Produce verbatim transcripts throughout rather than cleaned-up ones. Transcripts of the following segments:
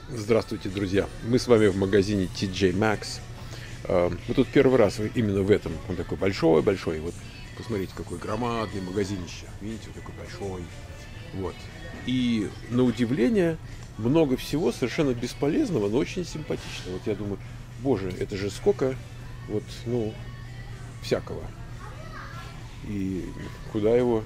Здравствуйте, друзья! Мы с вами в магазине Ти Джей Maxx. Мы тут первый раз именно в этом. Он такой большой-большой. Вот посмотрите, какой громадный магазинище. Видите, вот такой большой. Вот. И на удивление много всего совершенно бесполезного, но очень симпатичного. Вот я думаю, боже, это же сколько вот, ну, всякого. И куда его?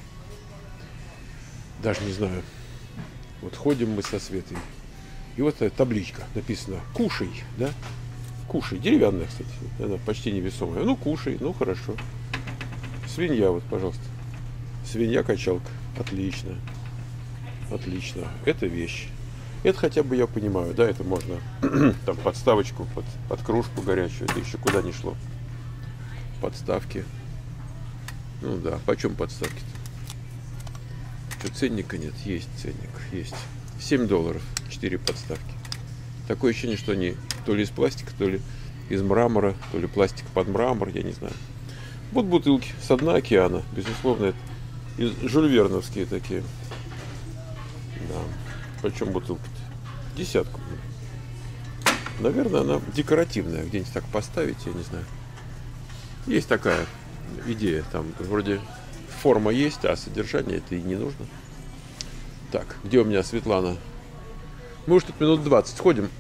Даже не знаю. Вот ходим мы со Светой. И вот эта табличка, написано «Кушай», да? Кушай. Деревянная, кстати. Она почти невесомая. Ну, кушай, ну, хорошо. Свинья, вот, пожалуйста. Свинья-качалка. Отлично. Отлично. Это вещь. Это хотя бы я понимаю, да, это можно там подставочку под, под кружку горячую. Это еще куда ни шло. Подставки. Ну да, почем подставки-то? Что, ценника нет? Есть ценник, есть. семь долларов, четыре подставки. Такое ощущение, что они то ли из пластика, то ли из мрамора, то ли пластик под мрамор, я не знаю. Вот бутылки со дна океана, безусловно, это из жюльверновские такие. Да. Почем бутылка-то? Десятку. Наверное, она декоративная, где-нибудь так поставить, я не знаю. Есть такая идея, там вроде форма есть, а содержание это и не нужно. Так, где у меня Светлана? Мы уж тут минут двадцать ходим.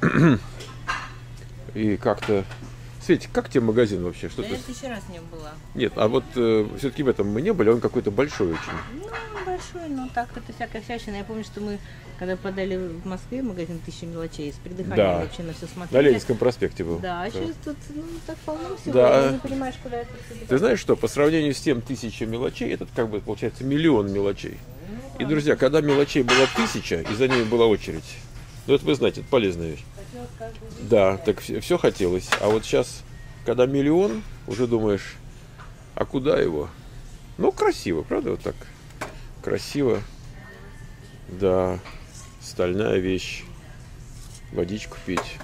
И как-то... Светик, как тебе магазин вообще? Что Да ты... я еще раз не была. Нет, а вот э, все-таки в этом мы не были, он какой-то большой очень. Ну, большой, но так это всякая всячина. Я помню, что мы, когда подали в Москве магазин «Тысяча мелочей», с придыханием Да. вообще на все На смотрели. Ленинском проспекте был. Да, а сейчас тут, ну, так полно всего, Да. и не понимаешь, куда это все. Ты знаешь что, по сравнению с тем тысяча мелочей, этот как бы получается миллион мелочей. И, друзья, когда мелочей была тысяча, и за ними была очередь, ну это вы знаете, это полезная вещь. Да, так все, все хотелось. А вот сейчас, когда миллион, уже думаешь, а куда его? Ну, красиво, правда, вот так? Красиво. Да, стальная вещь. Водичку пить.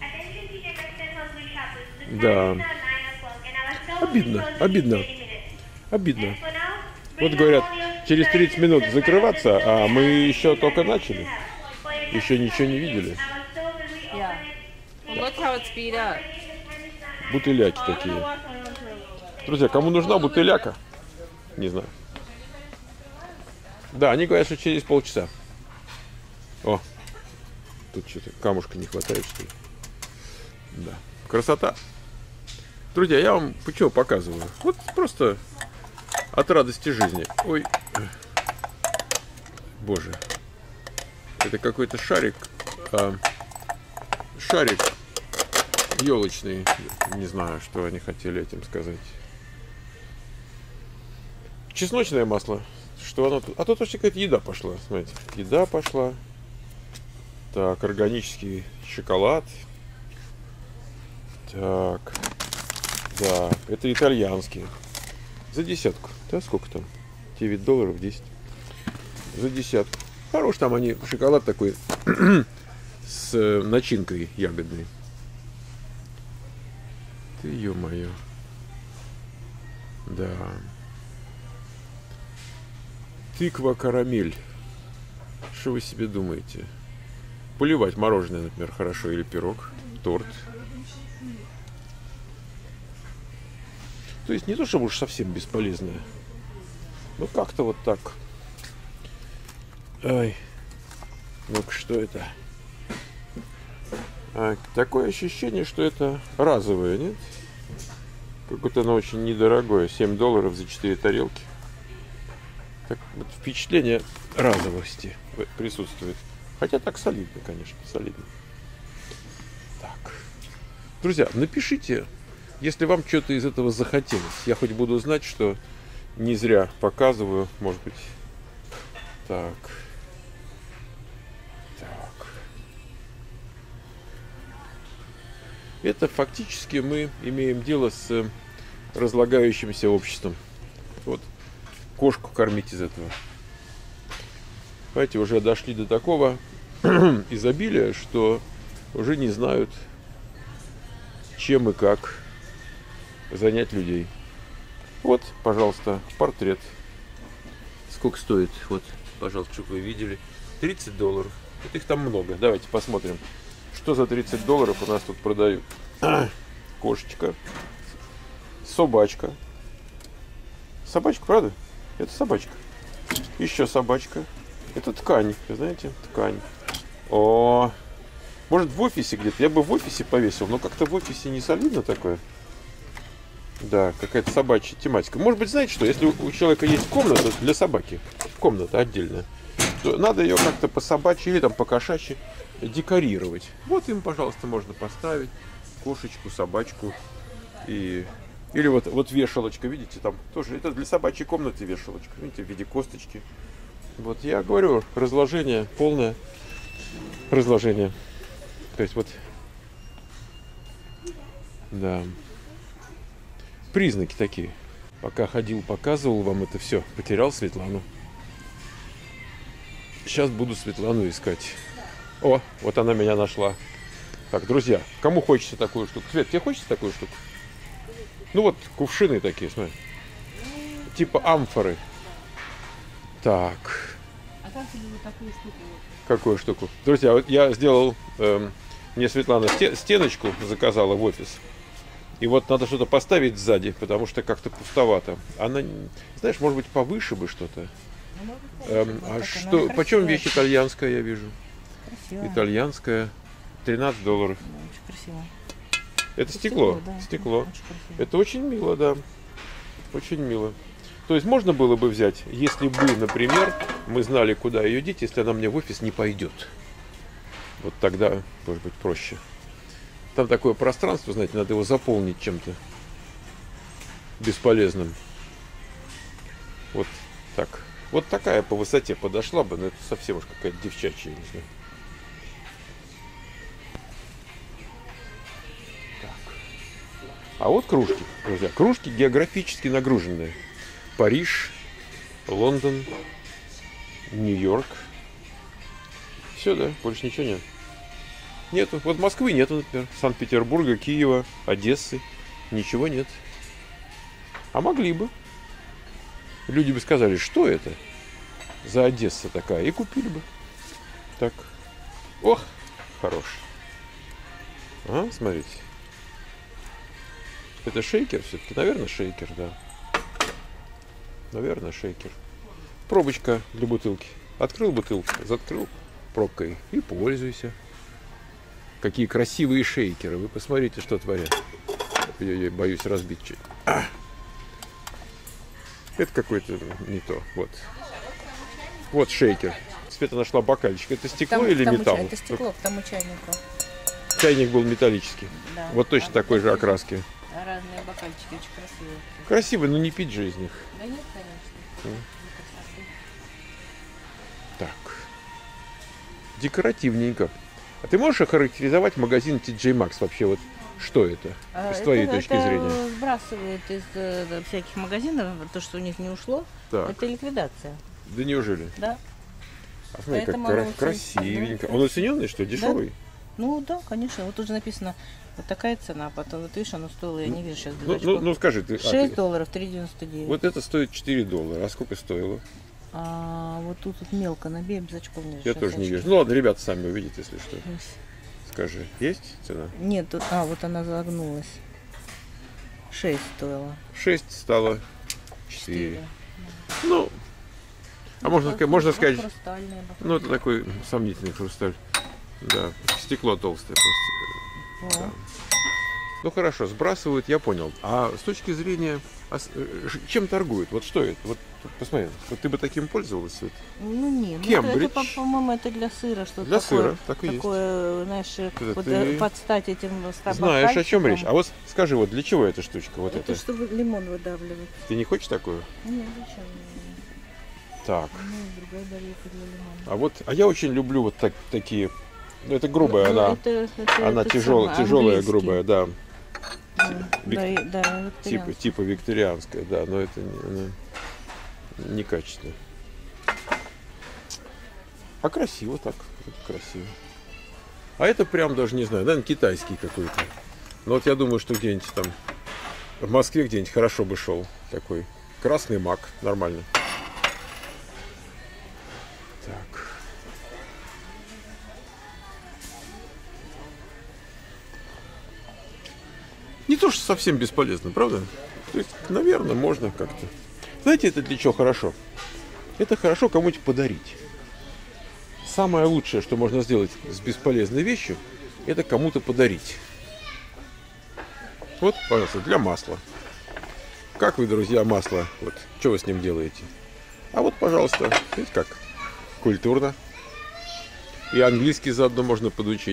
Да. Обидно, обидно, обидно. Вот говорят, через тридцать минут закрываться, а мы еще только начали. Еще ничего не видели. Yeah. Well, look how it's speed up. Бутыляки такие. Друзья, кому нужна бутыляка? Не знаю. Да, они говорят, что через полчаса. О, тут что-то камушка не хватает, что ли. Да. Красота. Друзья, я вам почему показываю? Вот просто от радости жизни. Ой. Боже. Это какой-то шарик. А, шарик елочный. Не знаю, что они хотели этим сказать. Чесночное масло. Что оно тут? А тут вообще какая-то еда пошла. Смотрите. Еда пошла. Так, органический шоколад. Так. Да, это итальянский. За десятку. Да, сколько там? девять долларов, десять. За десятку. Хорош там они. Шоколад такой с начинкой ягодной. Ты ё-моё. Да. Тыква карамель. Что вы себе думаете? Поливать мороженое, например, хорошо. Или пирог, торт. То есть не то, чтобы уж совсем бесполезное. Ну как-то вот так. Ай. Ну-ка, что это? А, такое ощущение, что это разовое, нет? Какое-то оно очень недорогое. семь долларов за четыре тарелки. Так, вот впечатление разовости присутствует. Хотя так солидно, конечно, солидно. Так. Друзья, напишите, если вам что-то из этого захотелось. Я хоть буду знать, что не зря показываю, может быть. Так. Так. Это фактически мы имеем дело с разлагающимся обществом. Вот. Кошку кормить из этого. Понимаете, уже дошли до такого изобилия, что уже не знают, чем и как занять людей. Вот, пожалуйста, портрет. Сколько стоит? Вот, пожалуйста, чтобы вы видели. тридцать долларов. Вот их там много. Давайте посмотрим, что за тридцать долларов у нас тут продают. Кошечка. Собачка. Собачка, правда? Это собачка. Еще собачка. Это ткань, знаете, ткань. О, может в офисе где-то? Я бы в офисе повесил, но как-то в офисе не солидно такое. Да, какая-то собачья тематика. Может быть, знаете что, если у человека есть комната для собаки, комната отдельная, то надо ее как-то по собачьи или там по кошачьи декорировать. Вот им, пожалуйста, можно поставить кошечку, собачку. И... Или вот, вот вешалочка, видите, там тоже, это для собачьей комнаты вешалочка, видите, в виде косточки. Вот я говорю, разложение, полное разложение. То есть вот, да. Признаки такие. Пока ходил, показывал вам это все. Потерял Светлану. Сейчас буду Светлану искать. О, вот она меня нашла. Так, друзья, кому хочется такую штуку? Свет, тебе хочется такую штуку? Ну вот, кувшины такие, смотри. Типа амфоры. Так. А как тебе вот такую штуку? Какую штуку? Друзья, вот я сделал... Эм, мне Светлана стеночку заказала в офис. И вот надо что-то поставить сзади, потому что как-то пустовато. Она, знаешь, может быть, повыше бы что-то. Ну, Эм, а что, почем вещь итальянская, я вижу? Красивая. Итальянская. тринадцать долларов. Да, очень красиво. Это стекло. Стекло, да. Стекло. Очень красиво. Это очень мило, да. Очень мило. То есть можно было бы взять, если бы, например, мы знали, куда ее деть, если она мне в офис не пойдет. Вот тогда, может быть, проще. Там такое пространство, знаете, надо его заполнить чем-то бесполезным. Вот так. Вот такая по высоте подошла бы, но это совсем уж какая-то девчачья, не знаю. Так. А вот кружки, друзья. Кружки географически нагруженные. Париж, Лондон, Нью-Йорк. Все, да, больше ничего нет. Нету. Вот Москвы нету, например. Санкт-Петербурга, Киева, Одессы. Ничего нет. А могли бы. Люди бы сказали, что это за Одесса такая, и купили бы. Так. Ох, хорош. А, смотрите. Это шейкер все-таки? Наверное, шейкер, да. Наверное, шейкер. Пробочка для бутылки. Открыл бутылку, заткрыл пробкой и пользуйся. Какие красивые шейкеры. Вы посмотрите, что творят. Я, я боюсь разбить чуть. А! Это какой-то не то. Вот. Вот шейкер. Света нашла бокальчик. Это стекло Там, или там металл? чай- Это стекло к тому чайнику. Чайник был металлический. Да. Вот точно А такой же такие окраски. Разные бокальчики, очень красивые. Красивый, но не пить же из них. Да нет, конечно. М. Для красоты. Так. Декоративненько. А ты можешь охарактеризовать магазин Ти Джей Maxx вообще? Вот что это? А, С твоей это, точки это зрения. сбрасывают из э, всяких магазинов, то, что у них не ушло, Так. это ликвидация. Да неужели? Да. А смотри, как Поэтому кра- он красивенько. да, Он оцененный, что ли? Дешевый? Ну да, конечно. Вот тут же написано вот такая цена, а потом вот видишь, оно стоило, я не вижу сейчас Ну, ну, ну скажи, ты, а шесть ты- долларов, три девяносто девять. вот это стоит четыре доллара. А сколько стоило? А вот тут вот мелко набей, без очков не Я тоже не вижу. Ну ладно, ребята сами увидят, если что. Скажи, есть цена? Нет, тут, а вот она загнулась. шесть стоила. шесть стало четыре. Четыре. Ну, а можно, сказать- можно Вот сказать, хрустальные бокалы. ну это такой сомнительный хрусталь. Да, стекло толстое просто. О. Да. Ну хорошо, сбрасывают, я понял. А с точки зрения, а с- э, ш- чем торгуют? Вот что это? Вот посмотри, вот ты бы таким пользовалась? Свет? Ну нет, ну, Кембридж. это, по- по-моему, это для сыра что-то Для такое. сыра, так и есть. Такое, знаешь, вот, ты э, под стать этим ста- Знаешь, о чем бокальчикам. речь? А вот скажи, вот для чего эта штучка? Вот Это это? чтобы лимон выдавливать. Ты не хочешь такую? Нет, зачем? Так. Ну, другая тарелка для лимона. А вот, а я очень люблю вот так, такие. Ну, это грубая, Ну, она, это- это она этот тяжелая, самый, тяжелая, английский. грубая, да. Да, Вик- да, и- да, Типа, викторианский. типа викторианская, да, но это не, она некачественно. А красиво так, это красиво. А это прям даже не знаю, наверное, китайский какой-то. Но вот я думаю, что где-нибудь там в Москве где-нибудь хорошо бы шел такой. Красный мак, нормально. Так. Не то, что совсем бесполезно, правда? То есть, наверное, можно как-то. Знаете, это для чего хорошо? Это хорошо кому-нибудь подарить. Самое лучшее, что можно сделать с бесполезной вещью, это кому-то подарить. Вот, пожалуйста, для масла. Как вы, друзья, масло? Вот, что вы с ним делаете? А вот, пожалуйста, видите как? Культурно. И английский заодно можно подучить.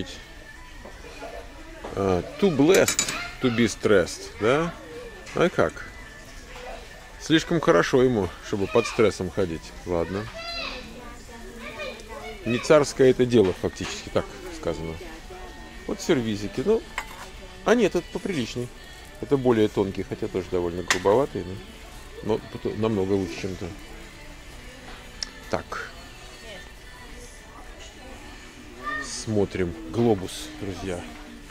Uh, too blessed to be stressed, да? А как? Слишком хорошо ему, чтобы под стрессом ходить. Ладно. Не царское это дело, фактически, так сказано. Вот сервизики. Ну, а нет, это поприличней. Это более тонкий, хотя тоже довольно грубоватый, но, но намного лучше, чем то. Так. Смотрим. Глобус, друзья.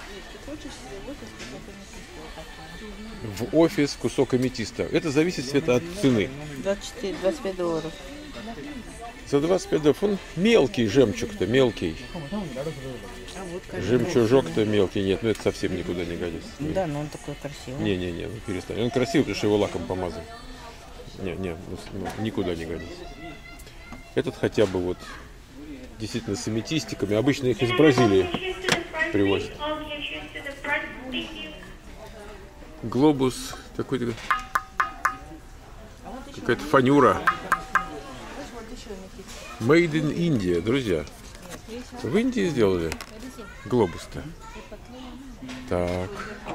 В офис кусок аметиста. Это зависит, Света, от цены. двадцать четыре - двадцать пять долларов. За двадцать пять долларов. Он мелкий жемчуг-то, мелкий. А вот, Жемчужок-то мелкий. Нет, ну это совсем никуда не годится. Да, но он такой красивый. Не-не-не, ну перестань. Он красивый, потому что его лаком помазан. Не-не, ну, ну, никуда не годится. Этот хотя бы вот действительно с аметистиками. Обычно их из Бразилии привозят. Глобус такой-то. Какая-то фанюра. Made in India, друзья. В Индии сделали глобус-то. Так.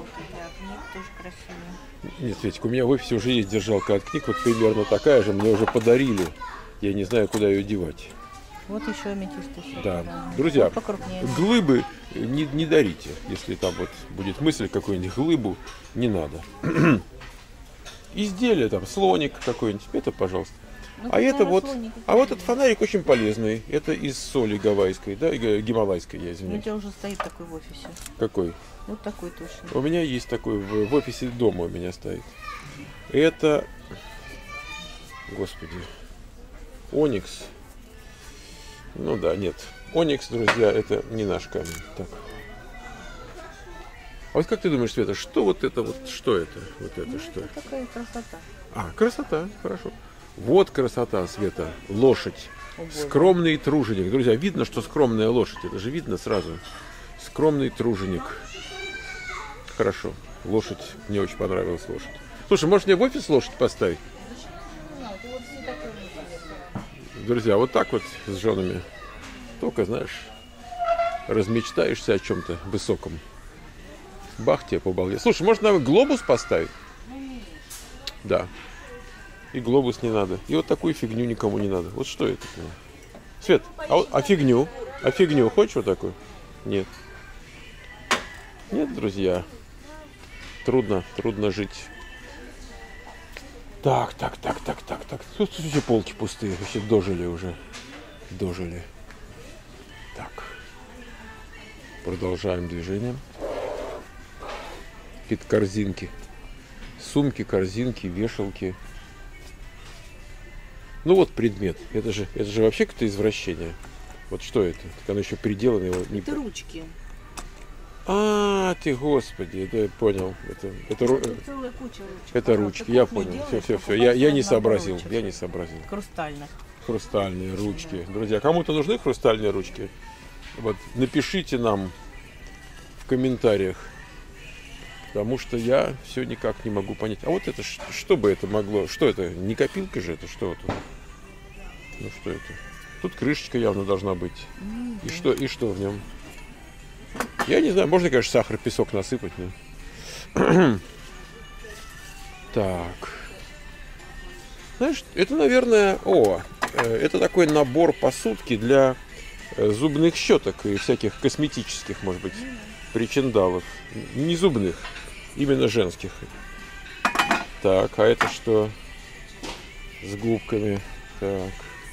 Нет, Светик, у меня в офисе уже есть держалка от книг. Вот примерно такая же. Мне уже подарили. Я не знаю, куда ее девать. Вот еще аметист. Да. Друзья, глыбы не, не дарите. Если там вот будет мысль какую-нибудь глыбу, не надо. Изделие там, слоник какой-нибудь, это пожалуйста. Ну, а это вот, а вот этот фонарик очень полезный. Это из соли гавайской, да, гималайской, я извиняюсь. У тебя уже стоит такой в офисе. Какой? Вот такой точно. У меня есть такой в, в офисе дома у меня стоит. Это, господи, оникс. Ну да, нет. Оникс, друзья, это не наш камень. Так. А вот как ты думаешь, Света, что вот это вот, что это? Вот это ну, что? Это такая красота. А, красота, хорошо. Вот красота, Света, лошадь. О, скромный труженик. Друзья, видно, что скромная лошадь. Это же видно сразу. Скромный труженик. Хорошо. Лошадь, мне очень понравилась лошадь. Слушай, может мне в офис лошадь поставить? Друзья, вот так вот с женами. Только, знаешь, размечтаешься о чем-то высоком. Бах тебе по балде. Слушай, может нам глобус поставить? Да. И глобус не надо. И вот такую фигню никому не надо. Вот что это? Свет, а, а фигню? А фигню хочешь вот такую? Нет. Нет, друзья. Трудно, трудно жить. Так, так, так, так, так, так. Тут все полки пустые. Вообще дожили уже. Дожили. Так. Продолжаем движение. Какие-то корзинки. Сумки, корзинки, вешалки. Ну вот предмет. Это же, это же вообще какое-то извращение. Вот что это? Так оно еще приделано. Его не... Это ручки. А, ты, господи, это я понял. Это, это, это целая куча ручек. Это ручки, я понял. Все, все, все. Я, я не сообразил. Ручек. Я не сообразил. Хрустальных. Хрустальные ручки. Друзья, кому-то нужны хрустальные ручки? Вот напишите нам в комментариях. Потому что я все никак не могу понять. А вот это, что бы это могло? Что это? Не копилка же это? Что это? Ну что это? Тут крышечка явно должна быть. И что, и что в нем? Я не знаю, можно, конечно, сахар, песок насыпать. Но... Так. Знаешь, это, наверное, о, это такой набор посудки для зубных щеток и всяких косметических, может быть, причиндалов. Не зубных, именно женских. Так, а это что? С губками. Так.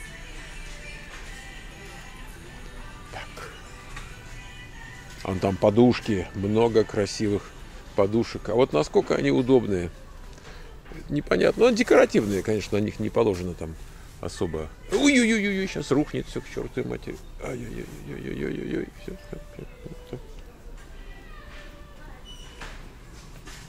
А там подушки, много красивых подушек. А вот насколько они удобные, непонятно. Ну, декоративные, конечно, на них не положено там особо. Ой-ой-ой-ой, сейчас рухнет все к чертовой матери. Ай-ой-ой-ой-ой-ой-ой. Все, все, все.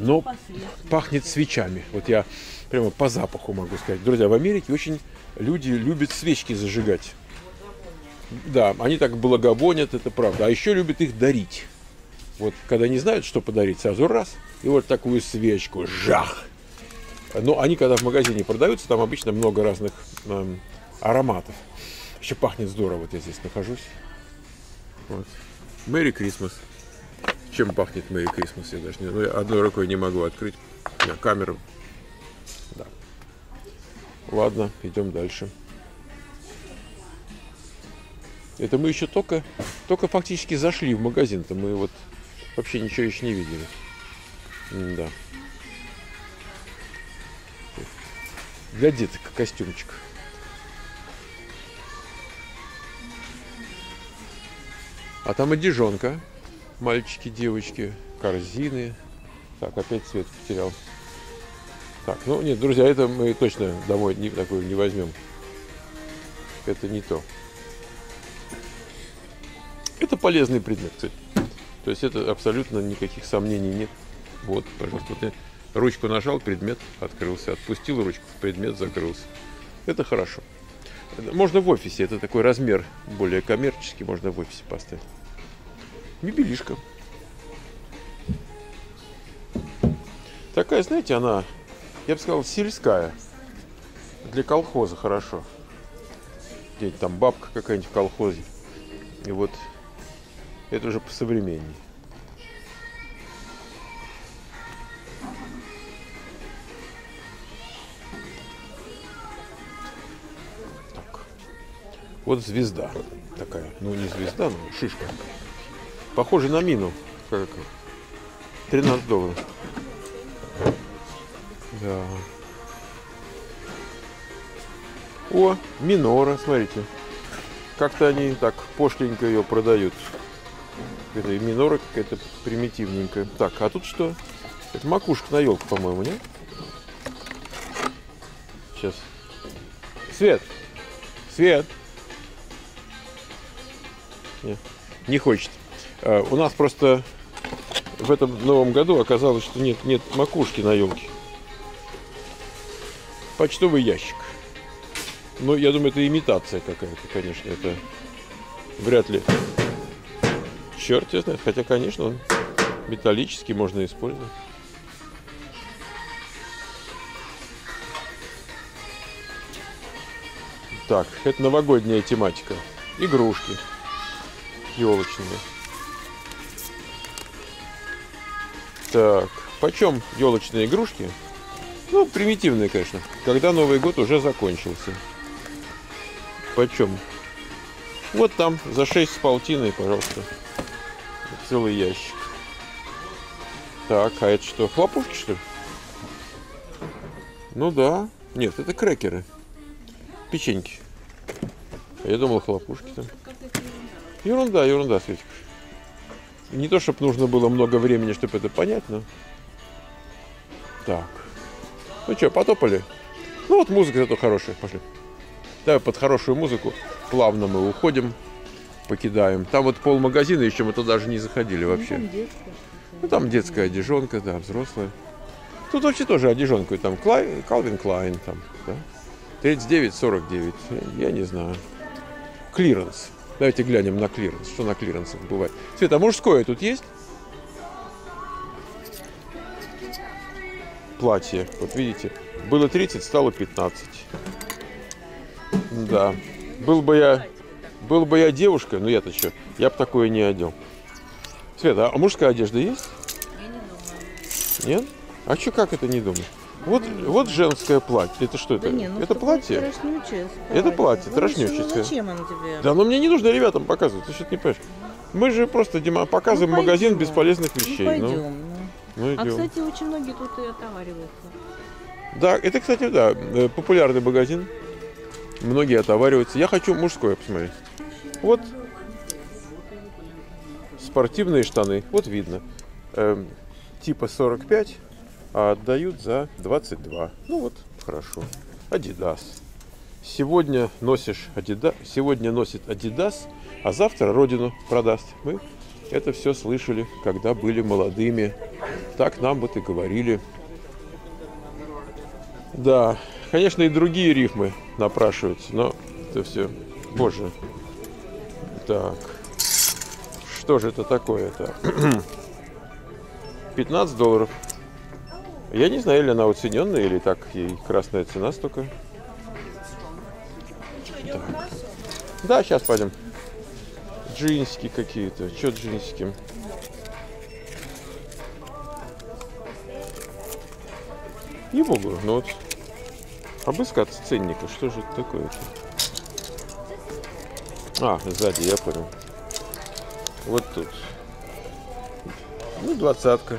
но пахнет свечами. Вот я прямо по запаху могу сказать. Друзья, в Америке очень люди любят свечки зажигать. Да, они так благовонят, это правда. А еще любят их дарить. Вот когда не знают, что подарить, сразу раз, и вот такую свечку, жах. Но они, когда в магазине продаются, там обычно много разных эм, ароматов. Еще пахнет здорово, вот я здесь нахожусь. Вот. Merry Christmas. Чем пахнет Merry Christmas? Я даже не, ну, я одной рукой не могу открыть. На камеру. Да. Ладно, идем дальше. Это мы еще только, только фактически зашли в магазин-то. Мы вот вообще ничего еще не видели. Да. Для деток костюмчик. А там одежонка. Мальчики, девочки, корзины. Так, опять цвет потерял. Так, ну нет, друзья, это мы точно домой не, такую не возьмем. Это не то. Это полезный предмет, кстати. То есть это абсолютно никаких сомнений нет. Вот, пожалуйста, вот я ручку нажал, предмет открылся. Отпустил ручку, предмет закрылся. Это хорошо. Можно в офисе, это такой размер более коммерческий, можно в офисе поставить. Мебелишка. Такая, знаете, она, я бы сказал, сельская. Для колхоза хорошо. Где-нибудь там бабка какая-нибудь в колхозе. И вот это уже посовременнее. Так. Вот звезда такая. Ну, не звезда, но шишка. Похоже на мину. Как тринадцать долларов. Да. О, минора, смотрите. Как-то они так пошленько ее продают. Это и минора какая-то примитивненькая. Так, а тут что? Это макушка на елку, по-моему, нет? Сейчас. Свет! Свет! Нет, не хочет. А, у нас просто в этом новом году оказалось, что нет, нет макушки на елке. Почтовый ящик. Ну, я думаю, это имитация какая-то, конечно. Это вряд ли. Черт его знает. Хотя, конечно, он металлический, можно использовать. Так, это новогодняя тематика. Игрушки елочные. Так, почем елочные игрушки? Ну, примитивные, конечно. Когда Новый год уже закончился. Почем? Вот там, за шесть с полтиной, пожалуйста. Целый ящик. Так, а это что, хлопушки, что ли? Ну да. Нет, это крекеры. Печеньки. Я думал, хлопушки там. Ерунда, ерунда, Светик. Не то, чтобы нужно было много времени, чтобы это понять, но... Так. Ну что, потопали? Ну вот музыка зато хорошая. Пошли. Давай под хорошую музыку плавно мы уходим, покидаем. Там вот полмагазина еще, мы туда даже не заходили вообще. Ну, там детская. Ну там детская одежонка, да, взрослая. Тут вообще тоже одежонку. Там Calvin Klein, там, да? тридцать девять сорок девять. Я не знаю. Клиренс. Давайте глянем на клиренс. Что на клиренсах бывает? Света, а мужское тут есть? Платье. Вот видите. Было тридцать, стало пятнадцать. Да. Был бы я, был бы я девушкой, ну я-то что, я бы такое не одел. Света, а мужская одежда есть? Я не думаю. Нет? А что, как это не думаю? Вот, вот женское платье. Это что Да это? не, ну это платье? Трошнючее, Это платье, Ну, трошнючее. ну, зачем оно тебе? Да, но мне не нужно ребятам показывать, ты что-то не понимаешь. Мы же просто Дима, показываем Ну, магазин пойдем. бесполезных Ну, вещей. пойдем. Ну, ну. ну, А, идем. кстати, очень многие тут и отовариваются. Да, это, кстати, да, э, популярный магазин. Многие отовариваются. Я хочу мужское посмотреть. Вот спортивные штаны. Вот видно. Эм, типа сорок пять, а отдают за двадцать два. Ну вот, хорошо. Adidas. Сегодня носишь Adidas, сегодня носит Adidas, а завтра родину продаст. Мы это все слышали, когда были молодыми. Так нам вот и говорили. Да, конечно, и другие рифмы напрашиваются, но это все, боже. Так, что же это такое-то? пятнадцать долларов. Я не знаю, или она уцененная, или так ей красная цена столько. Так. Да, сейчас пойдем. Джинсики какие-то. Что джинсики? Ей-богу, ну вот. Обыскаться ценника. Что же это такое-то? А, сзади, я понял. Вот тут. Ну, двадцатка.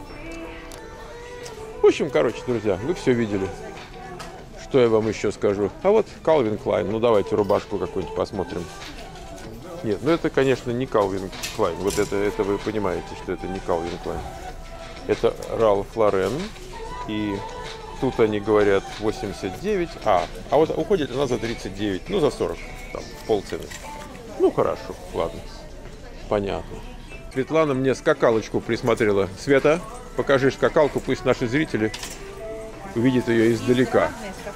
В общем, короче, друзья, вы все видели. Что я вам еще скажу? А вот Calvin Klein. Ну, давайте рубашку какую-нибудь посмотрим. Нет, ну это, конечно, не Calvin Klein. Вот это, это вы понимаете, что это не Calvin Klein. Это Ralph Lauren. И тут они говорят восемьдесят девять. А, а вот уходит она за тридцать девять. Ну, за сорок. Там, полцены. Ну, хорошо, ладно. Понятно. Светлана мне скакалочку присмотрела. Света, покажи скакалку, пусть наши зрители увидят ее издалека.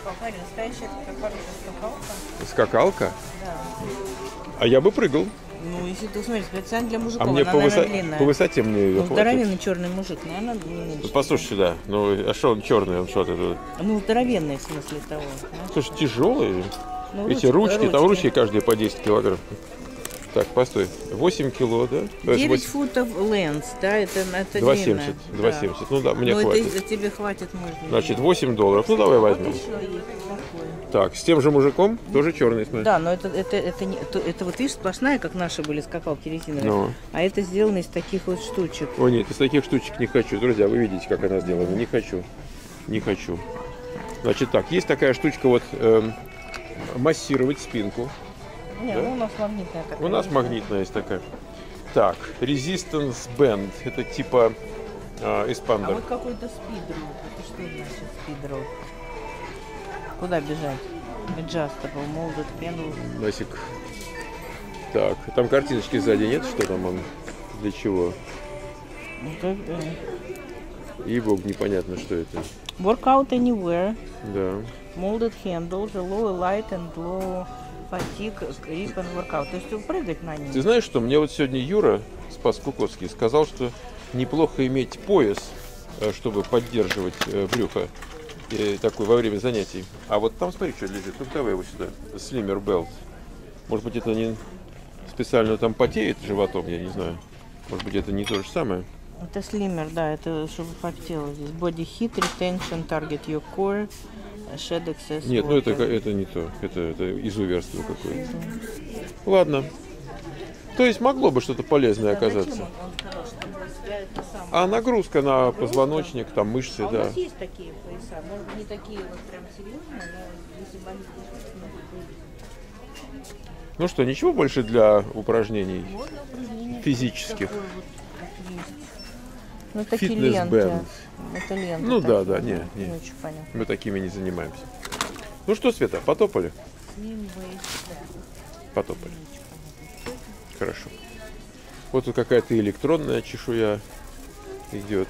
Скакалка? Да. А я бы прыгал. Ну, если ты смотришь, специально для мужиков, а мне она, по, наверное, высо... длинная. по высоте мне ее ну, здоровенный черный мужик, наверное, не меньше. Ну, послушай сюда, ну, а что он черный, он что это? Ну, здоровенный в смысле того. Да? Слушай, тяжелый. Ну, эти ручки, ручки, там ручки каждые по десять килограмм. Так, постой. восемь кило, да? девять восемь... футов лэнс, да, это, это два семьдесят. два семьдесят. Да. Ну да, мне ну, хватит. Это, тебе хватит, можно. Значит, восемь долларов. Ну, давай возьмем. Так, с тем же мужиком, тоже черный, смотри. Да, но это, это, это, не, это, это вот, видишь, сплошная, как наши были скакалки резиновые. Ну. А это сделано из таких вот штучек. О, нет, из таких штучек не хочу. Друзья, вы видите, как она сделана. Не хочу. Не хочу. Значит так, есть такая штучка вот, эм, массировать спинку. Не, да? Ну у нас магнитная такая. У нас магнитная есть такая. Так, Resistance Band. Это типа э, эспандер. А вот какой-то спидроу. Это что значит спидроу? Куда бежать? Adjustable, molded handle. Носик. Так, там картиночки сзади нет? Что там он? Для чего? Это... И-бог, непонятно, что это. Workout anywhere. Да. Molded handle, low light and low fatigue, grip and workout. То есть прыгать на ней. Ты знаешь что? Мне вот сегодня Юра Спас Куковский сказал, что неплохо иметь пояс, чтобы поддерживать брюхо такой во время занятий. А вот там, смотри, что лежит. Ну, давай его сюда. Slimmer Belt. Может быть, это не специально там потеет животом, я не знаю. Может быть, это не то же самое. Это Slimmer, да, это чтобы потело здесь. Body heat, retention, target your core, shed excess. Нет, ну это, это не то. Это, это изуверство какое-то. Ладно. То есть могло бы что-то полезное оказаться. А нагрузка на позвоночник, там мышцы, а да. У нас есть такие пояса, может быть не такие вот прям серьезные, но если болит, ну что, ничего больше для упражнений упражнения физических? Ну, такие Фитнес ленты. бэнд. Это ленты. Ну да, такие, да, не, не. не очень понятно. Мы такими не занимаемся. Ну что, Света, потопали? Потопали. Хорошо. Вот тут какая-то электронная чешуя идет.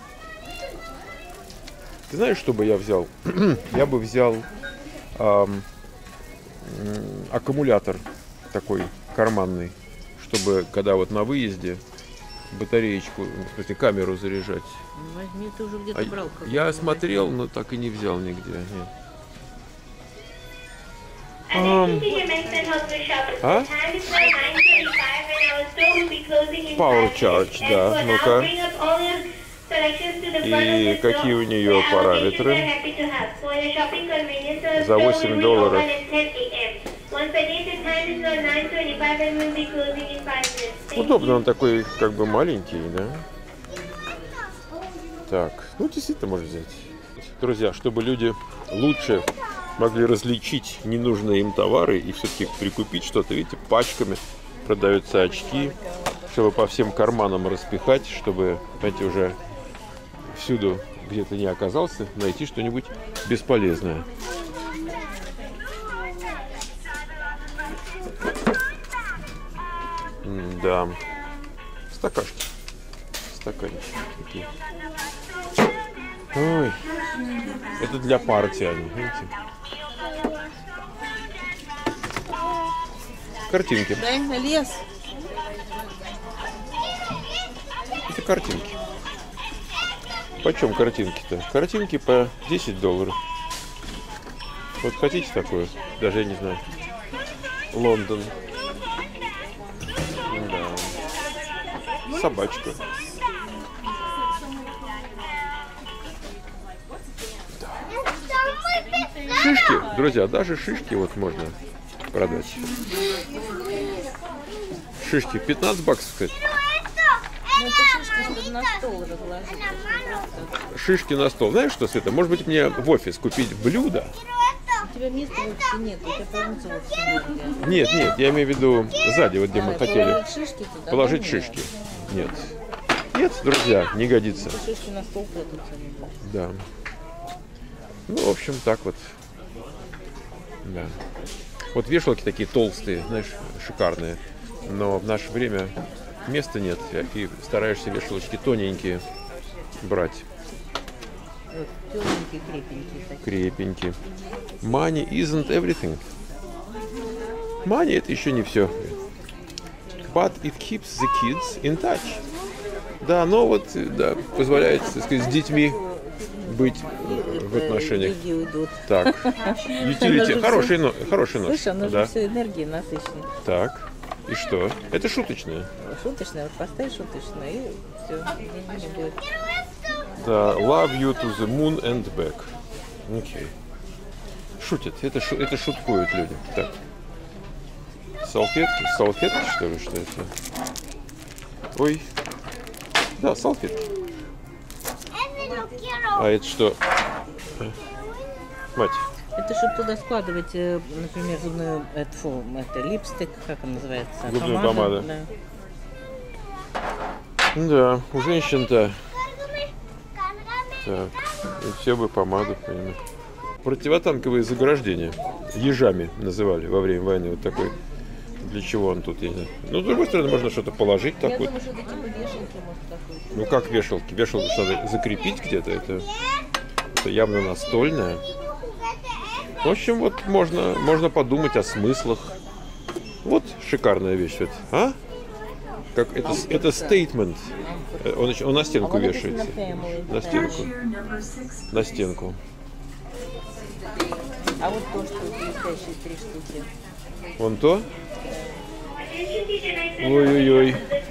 Ты знаешь, что бы я взял? Я бы взял эм, аккумулятор такой карманный, чтобы когда вот на выезде батареечку, в смысле камеру заряжать. Возьми, ты уже где-то а брал. Я смотрел, но так и не взял нигде. Нет. Um, а? Power Charge, да. Ну-ка. И какие у нее параметры? За восемь долларов. Удобно, он такой как бы маленький, да? Так, ну действительно можно взять. Друзья, чтобы люди лучше могли различить ненужные им товары и все-таки прикупить что-то, видите, пачками продаются очки, чтобы по всем карманам распихать, чтобы, знаете, уже всюду, где ты не оказался, найти что-нибудь бесполезное. Да. Стакашки. Стаканчики такие. Ой. Это для партии они, видите? Картинки. Дай лес. Это картинки. Почем картинки-то? Картинки по десять долларов. Вот хотите такое? Даже я не знаю. Лондон. Да. Собачка. Да. Шишки, друзья, даже шишки вот можно продать. Шишки пятнадцать баксов, кстати. Ну, это шишки, чтобы на стол разложить. Шишки на стол. Знаешь что, Света? Может быть, мне в офис купить блюдо? У тебя места вообще нет, у тебя полница вообще нет. Нет, нет, я имею в виду сзади, вот где мы хотели. Положить шишки туда? Положить Да, шишки. Нет. Нет, друзья, не годится. Шишки на стол придутся. Да. Ну, в общем, так вот. Да. Вот вешалки такие толстые, знаешь, шикарные. Но в наше время места нет. И стараешься вешалочки тоненькие брать. Вот, тёмненькие, крепенькие такие. Крепенькие. Money isn't everything. Money — это еще не все. But it keeps the kids in touch. Да, но вот, да, позволяет, так сказать, с детьми быть в отношениях. Так, utility, хороший, но, хороший нож. Слушай, оно да. же все энергии насыщенной. Так, и что? Это шуточное. Шуточное, вот поставь шуточное, и все, не будет. Да, love you to the moon and back. Окей. Шутят, это, шу, это шуткуют люди. Так. Салфетки, салфетки, что ли, что это? Ой. Да, салфетки. А это что? Мать. Это чтобы туда складывать, например, зубную, это, фу, это липстик, как он называется? Зубную помаду. помаду. Да. Да, у женщин-то. Так, и все бы помаду, понимаю. Противотанковые заграждения. Ежами называли во время войны. Вот такой. Для чего он тут, я не знаю. Ну, с другой стороны, можно что-то положить так Я вот. думаю, что это типа вешалки, может, такой. Ну как вешалки? Вешалку что надо закрепить где-то. Это, это явно настольное. В общем, вот можно, можно подумать о смыслах. Вот шикарная вещь. Вот. А? Как это, это statement. Он, он на стенку А вот вешается. это На стенку. На стенку. А вот то, что блестящие три штуки. Вон то. Ой-ой-ой.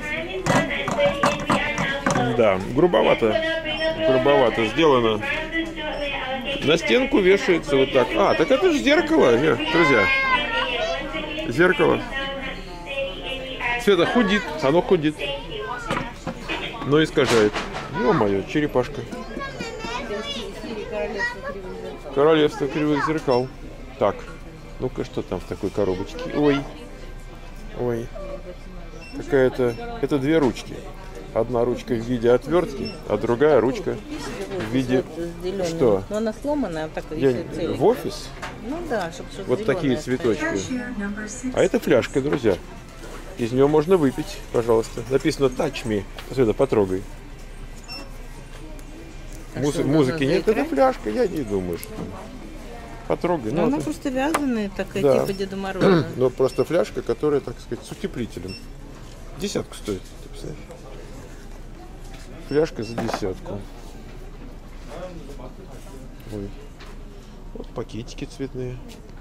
Да, грубовато. Грубовато сделано. На стенку вешается вот так. А, так это же зеркало, друзья. Зеркало. Света худит, оно худит. Но искажает. Ё-моё, черепашка. Королевство кривых зеркал. Так, ну-ка, что там в такой коробочке? Ой. Ой. Какая-то... Это две ручки. Одна ручка в виде отвертки, а другая ручка в виде... Что? Но она сломанная, так Я... висит. В офис? Ну да, чтобы что-то Вот такие цветочки. А это фляжка, друзья. Из нее можно выпить, пожалуйста. Написано touch me. Света, потрогай. А Муз... что, Музыки нет, заиграть? это фляжка, я не думаю, что... Потрогай. Ну, Ну, она это- просто вязаная, такая, Да. типа Деда Мороза. Но просто фляжка, которая, так сказать, с утеплителем. Десятку стоит, ты представляешь? Фляжка за десятку. Ой. Вот пакетики цветные.